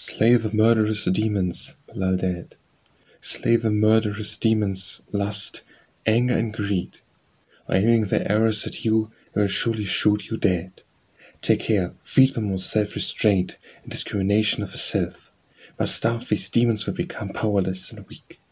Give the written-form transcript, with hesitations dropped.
Slay the murderous demons, Lal Ded. Slay the murderous demons, lust, anger and greed. Aiming their arrows at you, they will surely shoot you dead. Take care, feed them with self-restraint and discrimination of the self. By starve, these demons will become powerless and weak.